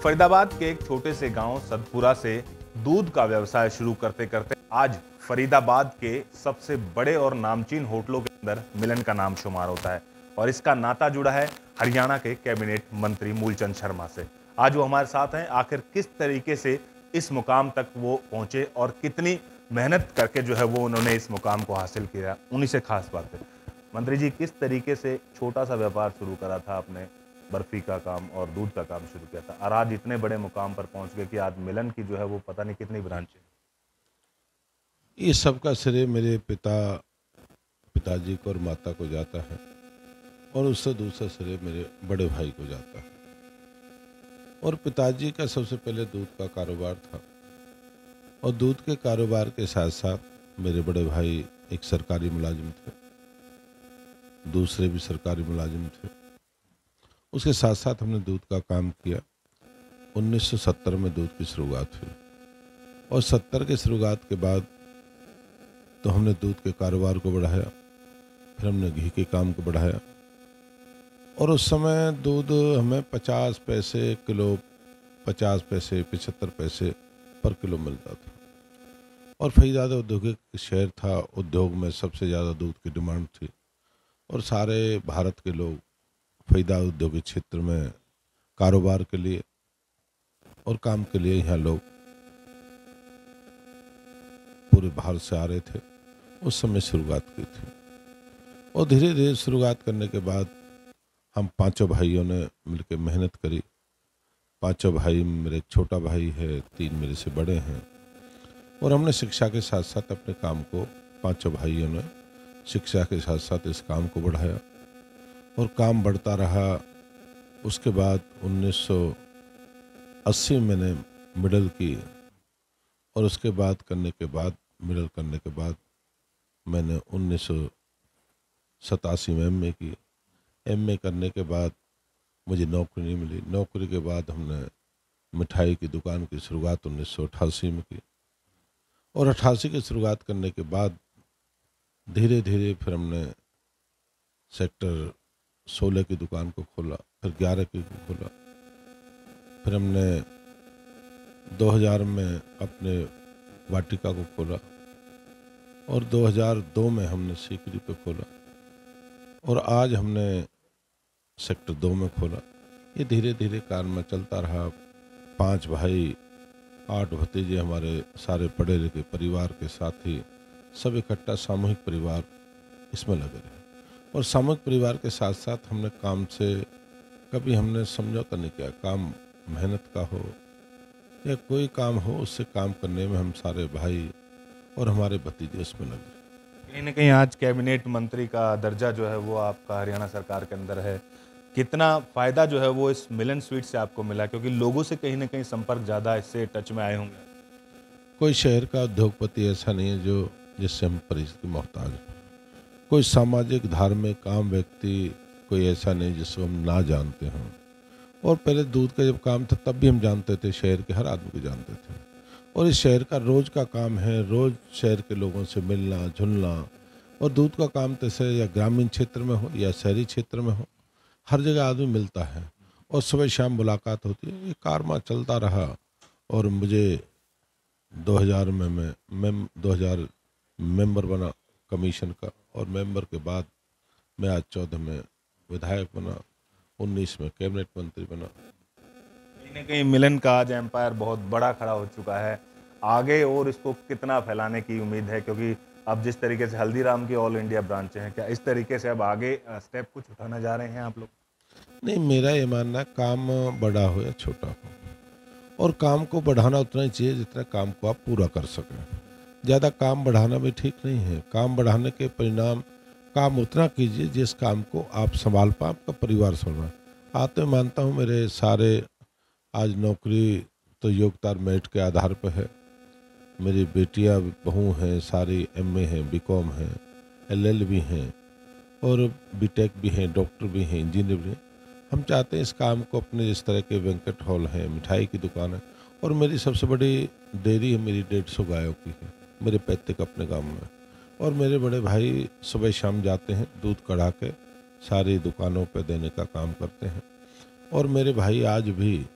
फरीदाबाद के एक छोटे से गांव सतपुरा से दूध का व्यवसाय शुरू करते करते आज फरीदाबाद के सबसे बड़े और नामचीन होटलों के अंदर मिलन का नाम शुमार होता है और इसका नाता जुड़ा है हरियाणा के कैबिनेट मंत्री मूलचंद शर्मा से। आज वो हमारे साथ हैं। आखिर किस तरीके से इस मुकाम तक वो पहुंचे और कितनी मेहनत करके जो है वो उन्होंने इस मुकाम को हासिल किया, उन्हीं से खास बात है। मंत्री जी, किस तरीके से छोटा सा व्यापार शुरू करा था आपने, बर्फी का काम और दूध का काम शुरू किया था और आज इतने बड़े मुकाम पर पहुंच गए कि आज मिलन की जो है वो पता नहीं कितनी ब्रांच है। ये सबका श्रेय मेरे पिताजी को और माता को जाता है और उससे दूसरा श्रेय मेरे बड़े भाई को जाता है। और पिताजी का सबसे पहले दूध का कारोबार था और दूध के कारोबार के साथ साथ मेरे बड़े भाई एक सरकारी मुलाजिम थे, दूसरे भी सरकारी मुलाजिम थे। उसके साथ साथ हमने दूध का काम किया। 1970 में दूध की शुरुआत हुई और 70 की शुरुआत के बाद तो हमने दूध के कारोबार को बढ़ाया, फिर हमने घी के काम को बढ़ाया और उस समय दूध हमें 50 पैसे किलो, 50 पैसे 75 पैसे पर किलो मिलता था और फरीदाबाद औद्योगिक शहर था। उद्योग में सबसे ज़्यादा दूध की डिमांड थी और सारे भारत के लोग फरीदाबाद औद्योगिक क्षेत्र में कारोबार के लिए और काम के लिए यहाँ लोग पूरे भारत से आ रहे थे। उस समय शुरुआत की थी और धीरे धीरे शुरुआत करने के बाद हम पांचों भाइयों ने मिलकर मेहनत करी। पांचों भाई, मेरे एक छोटा भाई है, 3 मेरे से बड़े हैं और हमने शिक्षा के साथ साथ अपने काम को, पांचों भाइयों ने शिक्षा के साथ साथ इस काम को बढ़ाया और काम बढ़ता रहा। उसके बाद 1980 मैंने मिडिल की और उसके बाद मिडिल करने के बाद मैंने 1987 में एमए की। एमए करने के बाद मुझे नौकरी नहीं मिली। नौकरी के बाद हमने मिठाई की दुकान की शुरुआत 1988 में की और 88 की शुरुआत करने के बाद धीरे धीरे फिर हमने सेक्टर 16 की दुकान को खोला, फिर 11 की को खोला, फिर हमने 2000 में अपने वाटिका को खोला और 2002 में हमने सीकरी पे खोला और आज हमने सेक्टर 2 में खोला। ये धीरे धीरे कार्य में चलता रहा। 5 भाई, 8 भतीजे, हमारे सारे पढ़े लिखे परिवार के साथ ही सब इकट्ठा सामूहिक परिवार इसमें लगे रहे और सामूहिक परिवार के साथ साथ हमने काम से कभी हमने समझौता नहीं किया। काम मेहनत का हो या कोई काम हो, उससे काम करने में हम सारे भाई और हमारे भतीजे इसमें लगे। कहीं ना कहीं आज कैबिनेट मंत्री का दर्जा जो है वो आपका हरियाणा सरकार के अंदर है। कितना फायदा जो है वो इस मिलन स्वीट से आपको मिला, क्योंकि लोगों से कहीं ना कहीं संपर्क ज़्यादा इससे टच में आए होंगे। कोई शहर का उद्योगपति ऐसा नहीं है जो जिससे हम परिचित की मोहताज हैं। कोई सामाजिक धार्मिक आम व्यक्ति कोई ऐसा नहीं जिसको हम ना जानते हों। और पहले दूध का जब काम था तब भी हम जानते थे, शहर के हर आदमी को जानते थे और इस शहर का रोज का काम है, रोज शहर के लोगों से मिलना जुलना। और दूध का काम तैसे या ग्रामीण क्षेत्र में हो या शहरी क्षेत्र में हो, हर जगह आदमी मिलता है और सुबह शाम मुलाकात होती है। ये कारवा चलता रहा और मुझे 2000 में मैं 2000 मेंबर बना कमीशन का और मेंबर के बाद मैं आज 14 में विधायक बना, 19 में कैबिनेट मंत्री बना। कहीं ना कहीं मिलन का आज एम्पायर बहुत बड़ा खड़ा हो चुका है। आगे और इसको कितना फैलाने की उम्मीद है, क्योंकि अब जिस तरीके से हल्दीराम की ऑल इंडिया ब्रांच हैं, क्या इस तरीके से अब आगे स्टेप कुछ उठाने जा रहे हैं आप लोग? नहीं, मेरा ये मानना, काम बड़ा हो या छोटा हो और काम को बढ़ाना उतना ही चाहिए जितना काम को आप पूरा कर सकें। ज़्यादा काम बढ़ाना भी ठीक नहीं है। काम बढ़ाने के परिणाम, काम उतना कीजिए जिस काम को आप संभाल पाए, आपका परिवार संभाल। आज तो मानता हूँ मेरे सारे आज नौकरी तो योग्यता मेरिट के आधार पर है। मेरी बेटियां बहू हैं, सारी एमए हैं, बीकॉम हैं, एलएलबी हैं और बीटेक भी हैं, डॉक्टर भी हैं, इंजीनियर भी हैं। हम चाहते हैं इस काम को अपने, जिस तरह के वेंकट हॉल है, मिठाई की दुकान है और मेरी सबसे बड़ी डेयरी है, मेरी 150 गायों की है मेरे पैतृक अपने गाँव में। और मेरे बड़े भाई सुबह शाम जाते हैं दूध कढ़ा के सारी दुकानों पर देने का काम करते हैं। और मेरे भाई आज भी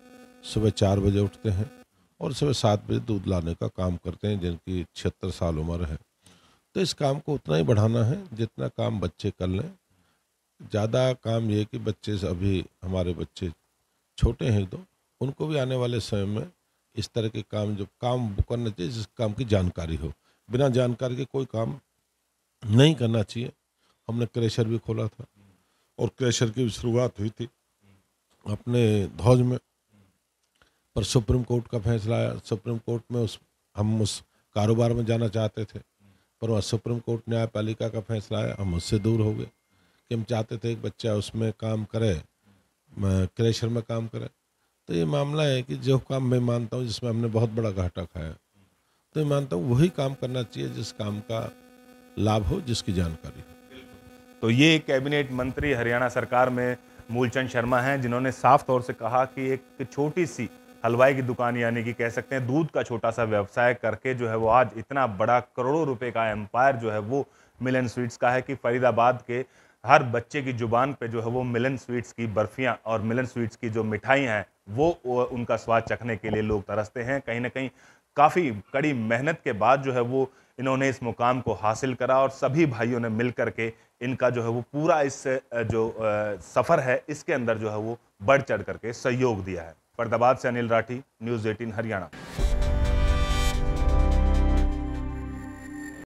सुबह 4 बजे उठते हैं और सुबह 7 बजे दूध लाने का काम करते हैं, जिनकी 76 साल उम्र है। तो इस काम को उतना ही बढ़ाना है जितना काम बच्चे कर लें। ज़्यादा काम ये है कि बच्चे से, अभी हमारे बच्चे छोटे हैं तो उनको भी आने वाले समय में इस तरह के काम, जो काम वो करना चाहिए जिस काम की जानकारी हो। बिना जानकारी के कोई काम नहीं करना चाहिए। हमने क्रेशर भी खोला था और क्रेशर की शुरुआत हुई थी अपने धौज में, पर सुप्रीम कोर्ट का फैसला आया। सुप्रीम कोर्ट में हम उस कारोबार में जाना चाहते थे, पर वहाँ सुप्रीम कोर्ट न्यायपालिका का फैसला आया, हम उससे दूर हो गए कि हम चाहते थे एक बच्चा उसमें काम करे, क्रेशर में काम करे। तो ये मामला है कि जो काम मैं मानता हूँ जिसमें हमने बहुत बड़ा घाटा खाया, तो मैं मानता हूँ वही काम करना चाहिए जिस काम का लाभ हो, जिसकी जानकारी हो। तो ये कैबिनेट मंत्री हरियाणा सरकार में मूलचंद शर्मा हैं, जिन्होंने साफ तौर से कहा कि एक छोटी सी हलवाई की दुकान, यानी कि कह सकते हैं दूध का छोटा सा व्यवसाय करके जो है वो आज इतना बड़ा करोड़ों रुपए का एम्पायर जो है वो मिलन स्वीट्स का है कि फरीदाबाद के हर बच्चे की जुबान पे जो है वो मिलन स्वीट्स की बर्फियां और मिलन स्वीट्स की जो मिठाई हैं वो उनका स्वाद चखने के लिए लोग तरसते हैं। कहीं ना कहीं काफ़ी कड़ी मेहनत के बाद जो है वो इन्होंने इस मुकाम को हासिल करा और सभी भाइयों ने मिल करके इनका जो है वो पूरा इस जो सफ़र है इसके अंदर जो है वो बढ़ चढ़ करके सहयोग दिया है। फरीदाबाद से अनिल राठी, न्यूज़ 18 हरियाणा।